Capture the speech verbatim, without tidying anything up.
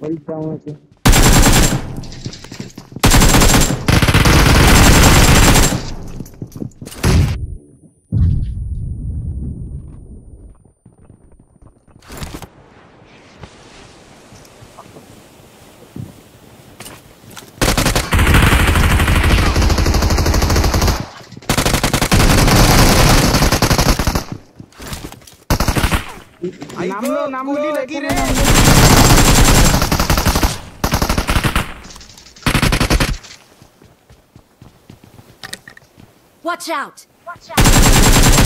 परी जाऊँ ऐसे नाम लो नाम लो लगी रे Watch out! Watch out!